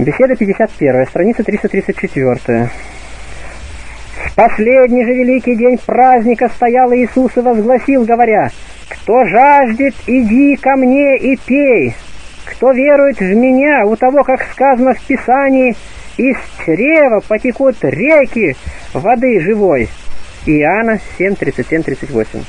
Беседа 51, страница 334. В последний же великий день праздника стоял Иисус и возгласил, говоря: «Кто жаждет, иди ко мне и пей. Кто верует в меня, у того, как сказано в Писании, из чрева потекут реки воды живой». Иоанна 7:37-38.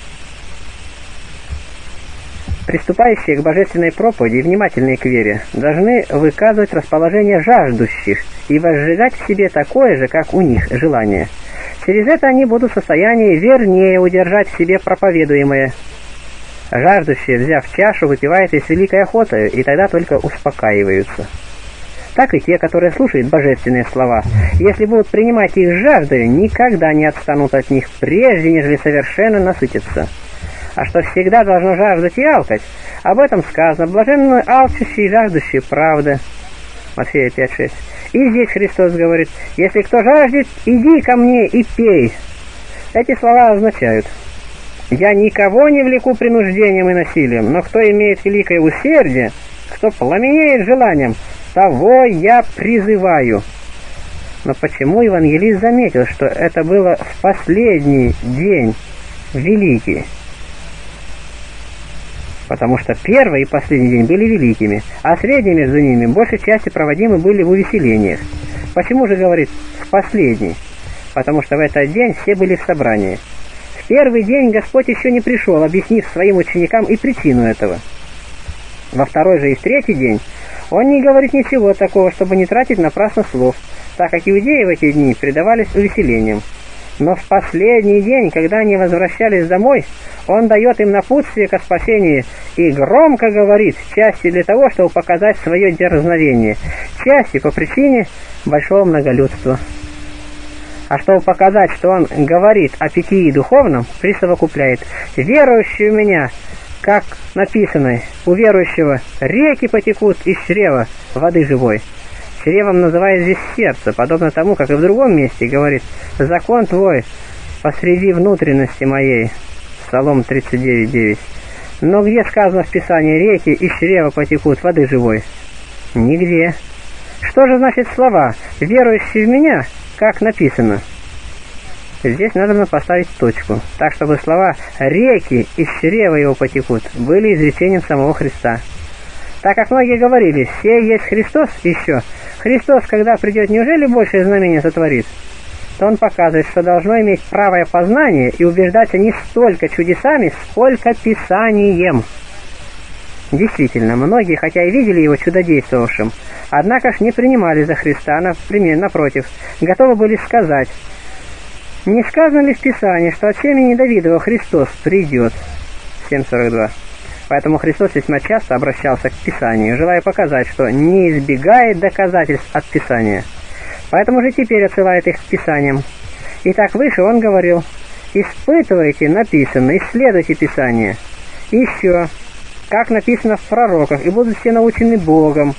Приступающие к божественной проповеди и внимательные к вере должны выказывать расположение жаждущих и возжигать в себе такое же, как у них, желание. Через это они будут в состоянии вернее удержать в себе проповедуемое. Жаждущие, взяв чашу, выпивают их с великой охотой, и тогда только успокаиваются. Так и те, которые слушают божественные слова, если будут принимать их с жаждой, никогда не отстанут от них, прежде нежели совершенно насытятся. А что всегда должно жаждать и алкать, об этом сказано: блаженны алчущие и жаждущие правды. Матфея 5:6. И здесь Христос говорит: если кто жаждет, иди ко мне и пей. Эти слова означают: я никого не влеку принуждением и насилием, но кто имеет великое усердие, кто пламенеет желанием, того я призываю. Но почему евангелист заметил, что это было в последний день великий? Потому что первый и последний день были великими, а средние между ними большей части проводимы были в увеселениях. Почему же говорит «в последний»? Потому что в этот день все были в собрании. В первый день Господь еще не пришел, объяснив своим ученикам и причину этого. Во второй же и в третий день Он не говорит ничего такого, чтобы не тратить напрасно слов, так как иудеи в эти дни предавались увеселениям. Но в последний день, когда они возвращались домой, Он дает им напутствие ко спасению и громко говорит, части для того, чтобы показать свое дерзновение, части по причине большого многолюдства. А чтобы показать, что Он говорит о питье духовном, присовокупляет: «Верующий у меня, как написано, у верующего реки потекут из чрева воды живой». Чревом называет здесь сердце, подобно тому, как и в другом месте говорит: «Закон твой посреди внутренности моей». Псалом 39:9. Но где сказано в Писании «реки из чрева потекут воды живой»? Нигде. Что же значит слова «верующий в меня», как написано? Здесь надо поставить точку, так чтобы слова «реки из чрева его потекут» были изречением самого Христа. Так как многие говорили: «Сей есть Христос еще». Христос, когда придет, неужели большее знамение сотворит? То Он показывает, что должно иметь правое познание и убеждаться не столько чудесами, сколько Писанием. Действительно, многие, хотя и видели Его чудодействовавшим, однако ж не принимали за Христа, напротив, готовы были сказать: «Не сказано ли в Писании, что от семени Давидова Христос придет?» 7:42. Поэтому Христос весьма часто обращался к Писанию, желая показать, что не избегает доказательств от Писания. Поэтому же теперь отсылает их к Писаниям. И так выше Он говорил: «Испытывайте написано, исследуйте Писание». И еще, как написано в пророках: «И будут все научены Богом».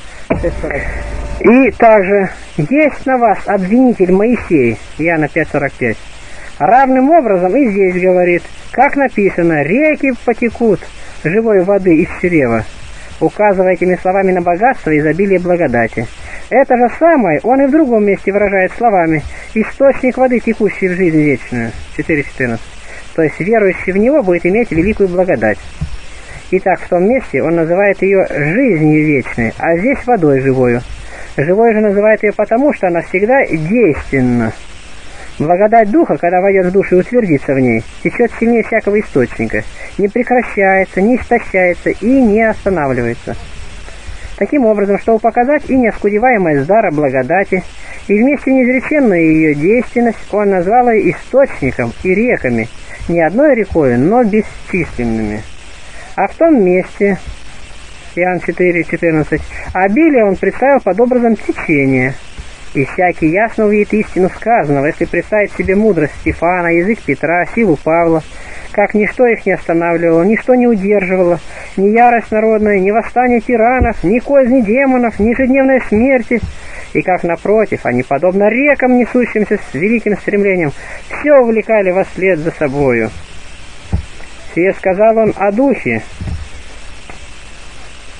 И также: «Есть на вас обвинитель Моисей». Иоанна 5:45. Равным образом и здесь говорит, как написано: «Реки потекут живой воды из чрева», указывая этими словами на богатство и изобилие благодати. Это же самое Он и в другом месте выражает словами: «Источник воды, текущий в жизнь вечную». 4:14. То есть верующий в Него будет иметь великую благодать. Итак, в том месте Он называет ее жизнью вечной, а здесь водой живою. Живой же называет ее потому, что она всегда действенна. Благодать Духа, когда войдет в душу и утвердится в ней, течет сильнее всякого источника, не прекращается, не истощается и не останавливается. Таким образом, чтобы показать и неоскудеваемость дара благодати, и вместе неизреченную ее действенность, Он назвал ее источником и реками, не одной рекой, но бесчисленными. А в том месте, Иоанн 4:14, обилие Он представил под образом течения. И всякий ясно увидит истину сказанного, если представить себе мудрость Стефана, язык Петра, силу Павла, как ничто их не останавливало, ничто не удерживало, ни ярость народная, ни восстание тиранов, ни козни демонов, ни ежедневной смерти, и как, напротив, они, подобно рекам, несущимся с великим стремлением, все увлекали во след за собою. Сие сказал Он о Духе,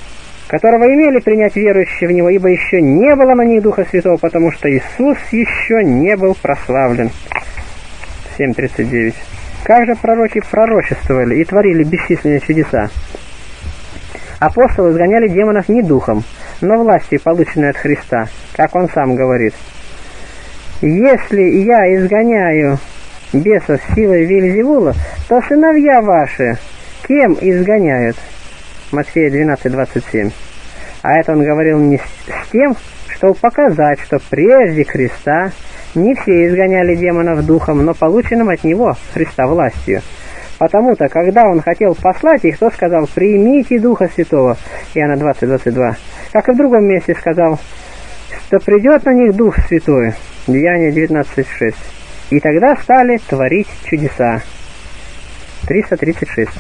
которого имели принять верующие в Него, ибо еще не было на них Духа Святого, потому что Иисус еще не был прославлен. 7:39. Как же пророки пророчествовали и творили бесчисленные чудеса? Апостолы изгоняли демонов не духом, но властью, полученной от Христа, как он сам говорит. «Если я изгоняю бесов силой Вельзевула, то сыновья ваши кем изгоняют?» Матфея 12:27. А это он говорил не с тем, чтобы показать, что прежде Христа не все изгоняли демонов духом, но полученным от Него, Христа, властью. Потому-то, когда Он хотел послать их, то сказал: «Примите Духа Святого», Иоанна 20:22. Как и в другом месте сказал, что придет на них Дух Святой, Деяния 19:6. И тогда стали творить чудеса. 336.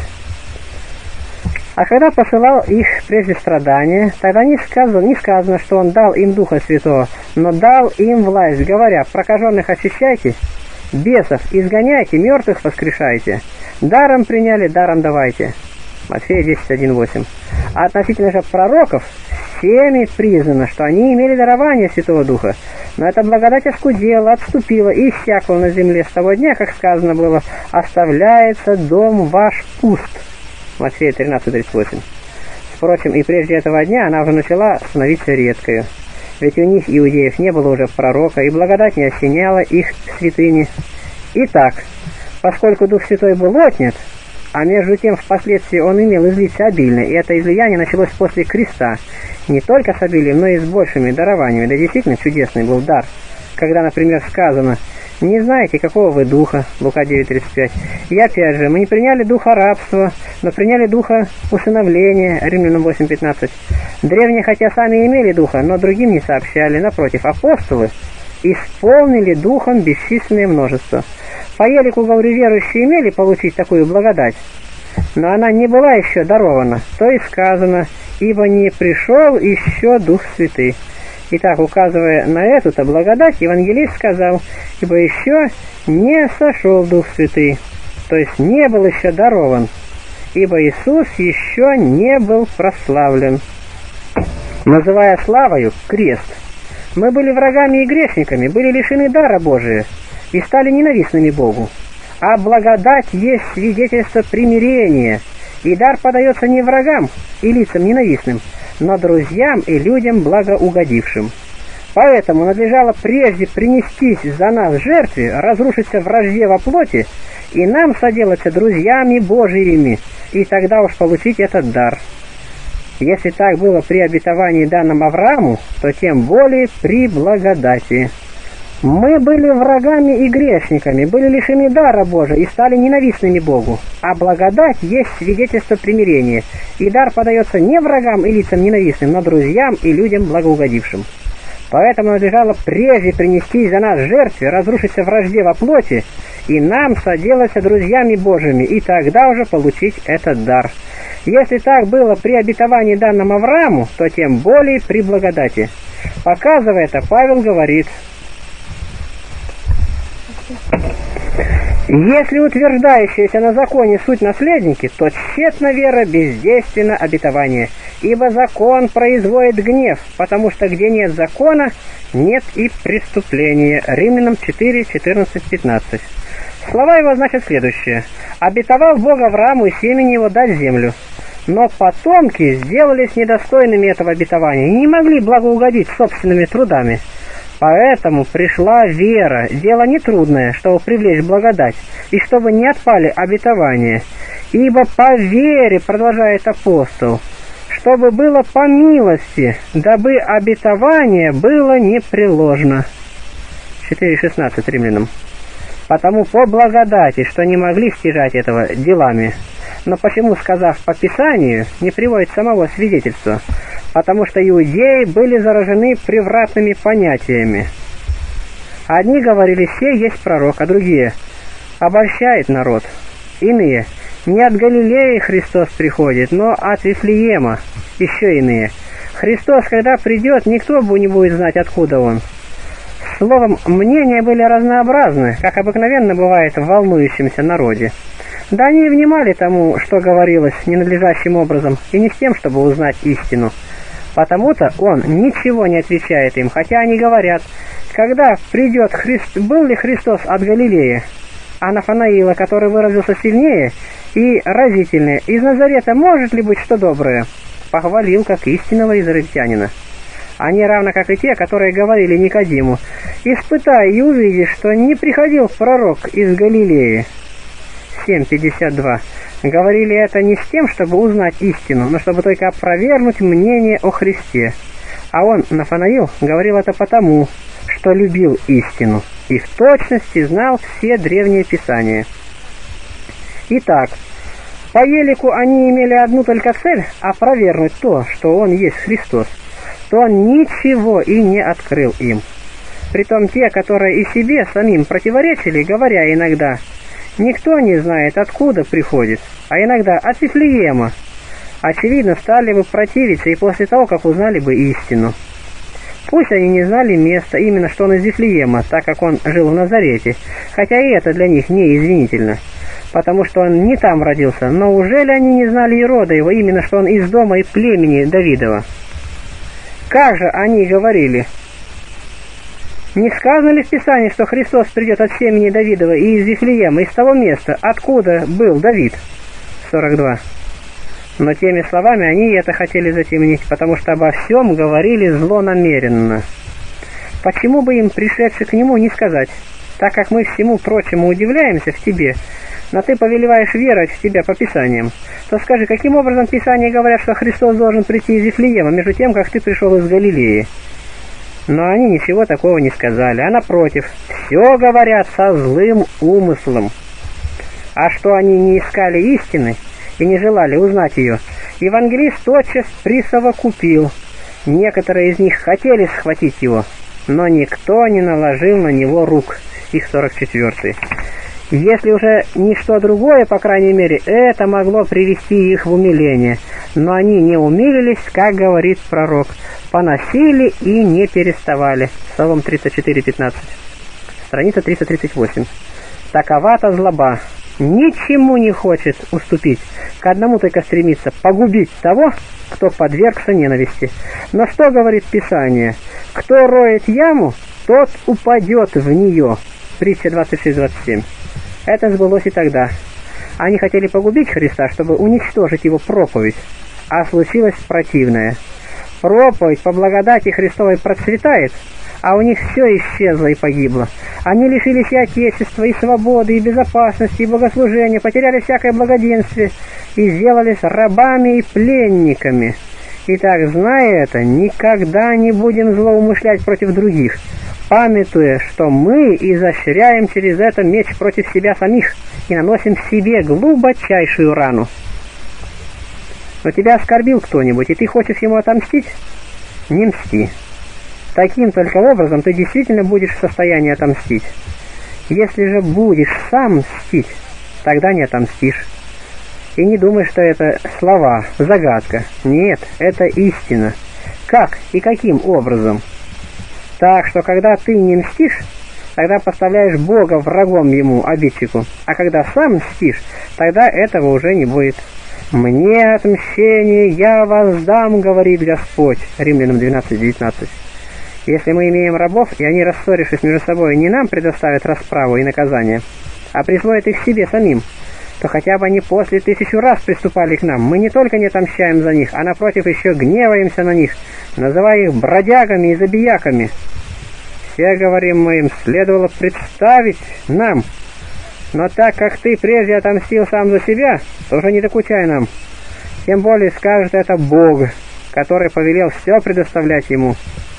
А когда посылал их прежде страдания, тогда не сказано, что Он дал им Духа Святого, но дал им власть, говоря: «Прокаженных очищайте, бесов изгоняйте, мертвых воскрешайте, даром приняли, даром давайте». Матфея 10:1-8. А относительно же пророков, всеми признано, что они имели дарование Святого Духа, но эта благодать оскудела, отступила и иссякла на земле с того дня, как сказано было: «Оставляется дом ваш пуст». Матфея 13:38. Впрочем, и прежде этого дня она уже начала становиться редкою. Ведь у них, иудеев, не было уже пророка, и благодать не осеняла их святыни. Итак, поскольку Дух Святой был отнят, а между тем впоследствии Он имел излиться обильно, и это излияние началось после креста, не только с обилием, но и с большими дарованиями, да действительно чудесный был дар. Когда, например, сказано: «Не знаете, какого вы духа», Лука 9:35. И опять же, мы не приняли духа рабства, но приняли духа усыновления, Римлянам 8:15. Древние, хотя сами имели духа, но другим не сообщали. Напротив, апостолы исполнили духом бесчисленное множество. По елику, говорю, верующие имели получить такую благодать, но она не была еще дарована. То и сказано: «Ибо не пришел еще Дух Святый». Итак, указывая на эту-то благодать, евангелист сказал: «Ибо еще не сошел Дух Святый», то есть не был еще дарован, ибо Иисус еще не был прославлен. Называя славою крест, мы были врагами и грешниками, были лишены дара Божия и стали ненавистными Богу. А благодать есть свидетельство примирения, и дар подается не врагам и лицам ненавистным, но друзьям и людям благоугодившим. Поэтому надлежало прежде принестись за нас жертве, разрушиться вражде во плоти, и нам соделаться друзьями Божиими, и тогда уж получить этот дар. Если так было при обетовании данном Аврааму, то тем более при благодати. Мы были врагами и грешниками, были лишены дара Божия и стали ненавистными Богу. А благодать есть свидетельство примирения, и дар подается не врагам и лицам ненавистным, но друзьям и людям благоугодившим. Поэтому надлежало прежде принести за нас жертве, разрушиться вражде во плоти, и нам соделаться друзьями Божьими, и тогда уже получить этот дар. Если так было при обетовании данном Аврааму, то тем более при благодати. Показывая это, Павел говорит: «Если утверждающиеся на законе суть наследники, то тщетна вера, бездейственно обетование. Ибо закон производит гнев, потому что где нет закона, нет и преступления». Римлянам 4:14-15. Слова его значат следующее: «Обетовал Бог Аврааму и семени его дать землю. Но потомки сделались недостойными этого обетования и не могли благоугодить собственными трудами. Поэтому пришла вера, дело нетрудное, чтобы привлечь благодать, и чтобы не отпали обетования. Ибо по вере, продолжает апостол, чтобы было по милости, дабы обетование было непреложно». 4:16 Римлянам. «Потому по благодати, что не могли стяжать этого делами». Но почему, сказав по Писанию, не приводит самого свидетельства? Потому что иудеи были заражены превратными понятиями. Одни говорили: «Сей есть пророк», а другие: «Обольщает народ». Иные: «Не от Галилеи Христос приходит, но от Вифлеема». Еще иные: «Христос, когда придет, никто не будет знать, откуда Он». Словом, мнения были разнообразны, как обыкновенно бывает в волнующемся народе. Да они и внимали тому, что говорилось ненадлежащим образом, и не с тем, чтобы узнать истину. Потому-то он ничего не отвечает им, хотя они говорят: когда придет был ли Христос от Галилеи? А Нафанаила, который выразился сильнее и разительнее, из Назарета может ли быть что доброе? Похвалил как истинного израильтянина. Они равно как и те, которые говорили Никодиму: испытай и увидишь, что не приходил пророк из Галилеи. 7:52. Говорили это не с тем, чтобы узнать истину, но чтобы только опровергнуть мнение о Христе. А он, Нафанаил, говорил это потому, что любил истину и в точности знал все древние писания. Итак, по елику они имели одну только цель — опровергнуть то, что он есть Христос, то он ничего и не открыл им. Притом те, которые и себе самим противоречили, говоря иногда: никто не знает, откуда приходит, а иногда от Вифлеема, очевидно, стали бы противиться и после того, как узнали бы истину. Пусть они не знали места, именно что он из Вифлеема, так как он жил в Назарете, хотя и это для них не извинительно, потому что он не там родился, но уже ли они не знали и рода его, именно что он из дома и племени Давидова? Как же они говорили? Не сказано ли в Писании, что Христос придет от семени Давидова и из Вифлеема, из того места, откуда был Давид? 42. Но теми словами они это хотели затемнить, потому что обо всем говорили злонамеренно. Почему бы им, пришедши к нему, не сказать: так как мы всему прочему удивляемся в тебе, но ты повелеваешь веровать в тебя по Писаниям, то скажи, каким образом Писания говорят, что Христос должен прийти из Вифлеема, между тем, как ты пришел из Галилеи? Но они ничего такого не сказали, а напротив, все говорят со злым умыслом. А что они не искали истины и не желали узнать ее, евангелист тотчас присовокупил. Некоторые из них хотели схватить его, но никто не наложил на него рук. Стих 44. Если уже ничто другое, по крайней мере, это могло привести их в умиление. Но они не умилились, как говорит пророк, поносили и не переставали. Псалом 34:15. Страница 338. Такова-то злоба. Ничему не хочет уступить, к одному только стремится погубить того, кто подвергся ненависти. Но что говорит Писание? Кто роет яму, тот упадет в нее. Притча 26:27. Это сбылось и тогда. Они хотели погубить Христа, чтобы уничтожить его проповедь, а случилось противное. Проповедь по благодати Христовой процветает, а у них все исчезло и погибло. Они лишились и отечества, и свободы, и безопасности, и богослужения, потеряли всякое благоденствие и сделались рабами и пленниками. Итак, зная это, никогда не будем злоумышлять против других, памятуя, что мы изощряем через это меч против себя самих и наносим себе глубочайшую рану. Но тебя оскорбил кто-нибудь, и ты хочешь ему отомстить? Не мсти. Таким только образом ты действительно будешь в состоянии отомстить. Если же будешь сам мстить, тогда не отомстишь. И не думай, что это слова, загадка. Нет, это истина. Как и каким образом? Так что, когда ты не мстишь, тогда поставляешь Бога врагом ему, обидчику. А когда сам мстишь, тогда этого уже не будет. «Мне отмщение я воздам, говорит Господь». Римлянам 12:19. Если мы имеем рабов, и они, рассорившись между собой, не нам предоставят расправу и наказание, а присвоят их себе самим, то хотя бы они после 1000 раз приступали к нам. Мы не только не отомщаем за них, а напротив еще гневаемся на них, называя их бродягами и забияками. Все, говорим мы им, следовало представить нам. Но так как ты прежде отомстил сам за себя, то уже не докучай нам. Тем более скажет это Бог, который повелел все предоставлять ему.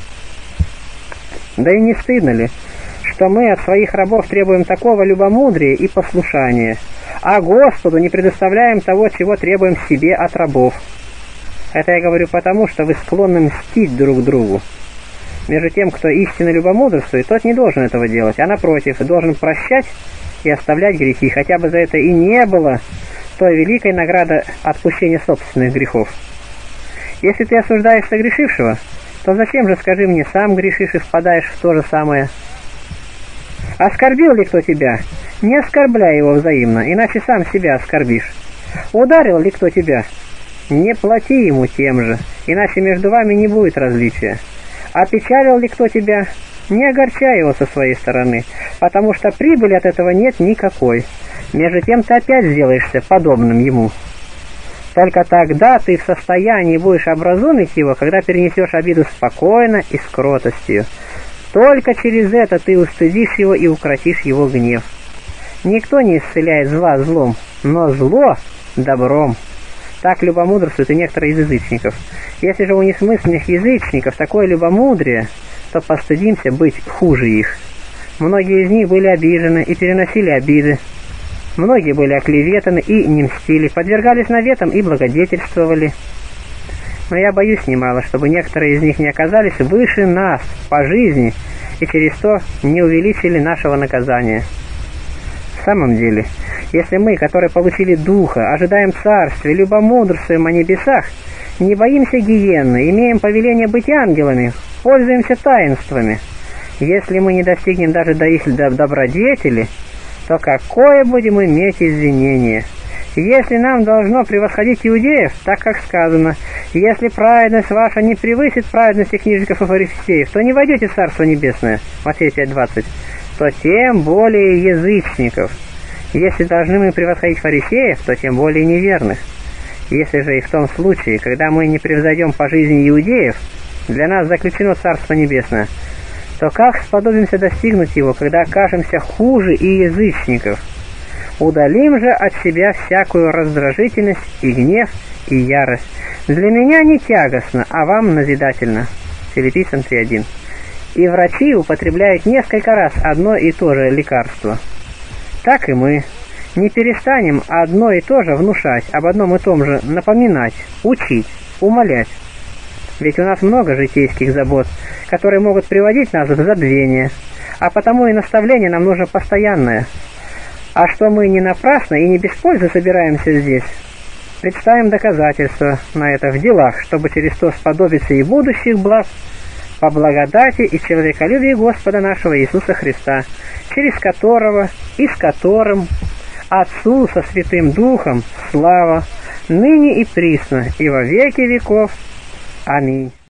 Да и не стыдно ли, что мы от своих рабов требуем такого любомудрия и послушания, а Господу не предоставляем того, чего требуем себе от рабов? Это я говорю потому, что вы склонны мстить друг другу. Между тем, кто истинно любомудрствует, тот не должен этого делать, а напротив, должен прощать и оставлять грехи, хотя бы за это и не было той великой награды отпущения собственных грехов. Если ты осуждаешь согрешившего, то зачем же, скажи мне, сам грешишь и впадаешь в то же самое? Оскорбил ли кто тебя? Не оскорбляй его взаимно, иначе сам себя оскорбишь. Ударил ли кто тебя? Не плати ему тем же, иначе между вами не будет различия. Опечалил ли кто тебя? Не огорчай его со своей стороны, потому что прибыли от этого нет никакой. Между тем ты опять сделаешься подобным ему. Только тогда ты в состоянии будешь образумить его, когда перенесешь обиду спокойно и с кротостью. Только через это ты устыдишь его и укротишь его гнев. Никто не исцеляет зла злом, но зло добром. Так любомудрствуют и некоторые из язычников. Если же у несмысленных язычников такое любомудрие, то постыдимся быть хуже их. Многие из них были обижены и переносили обиды. Многие были оклеветаны и не мстили, подвергались наветам и благодетельствовали. Но я боюсь немало, чтобы некоторые из них не оказались выше нас по жизни и через то не увеличили нашего наказания. В самом деле, если мы, которые получили Духа, ожидаем Царствия, любомудрствуем о небесах, не боимся гиенны, имеем повеление быть ангелами, пользуемся таинствами, если мы не достигнем даже до их добродетели, то какое будем иметь извинение? Если нам должно превосходить иудеев, так как сказано, если праведность ваша не превысит праведности книжников и фарисеев, то не войдете в Царство Небесное, Матфея 5:20, то тем более язычников. Если должны мы превосходить фарисеев, то тем более неверных. Если же и в том случае, когда мы не превзойдем по жизни иудеев, для нас заключено Царство Небесное, то как сподобимся достигнуть его, когда окажемся хуже и язычников? Удалим же от себя всякую раздражительность и гнев и ярость. Для меня не тягостно, а вам назидательно. Филиппийцам 3:1. И врачи употребляют несколько раз одно и то же лекарство. Так и мы не перестанем одно и то же внушать, об одном и том же напоминать, учить, умолять. Ведь у нас много житейских забот, которые могут приводить нас в забвение, а потому и наставление нам нужно постоянное. А что мы не напрасно и не без пользы собираемся здесь, представим доказательства на это в делах, чтобы через то сподобиться и будущих благ, по благодати и человеколюбии Господа нашего Иисуса Христа, через которого и с которым Отцу со Святым Духом слава, ныне и присно, и во веки веков. Аминь.